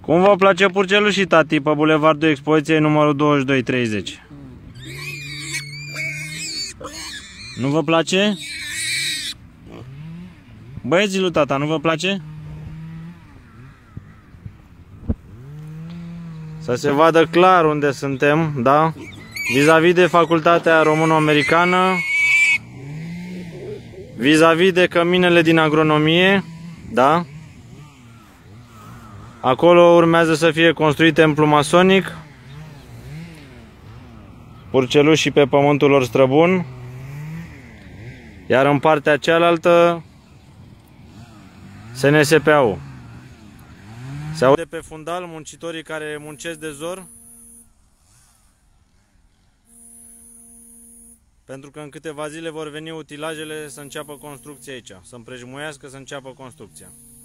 Cum vă place purcelușii, tati, pe Bulevardul Expoziției numărul 2230? Nu vă place? Băieții lui tata, nu vă place? Să se vadă clar unde suntem, da? Vis-a-vis de facultatea româno-americană, vis-a-vis de căminele din agronomie, da? Acolo urmează să fie construit templu masonic, purcelușii pe pământul lor străbun, iar în partea cealaltă SNSP-ul. Se aude pe fundal muncitorii care muncesc de zor, pentru că în câteva zile vor veni utilajele să înceapă construcția aici, să împrejmuiască să înceapă construcția.